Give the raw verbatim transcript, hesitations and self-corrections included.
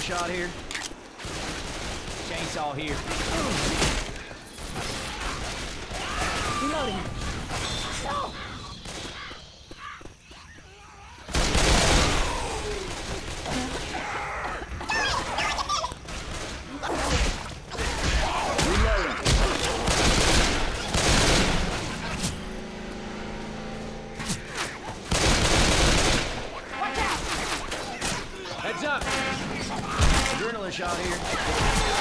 shot here. Chainsaw here. Reloading. No. Heads up! Adrenaline shot here.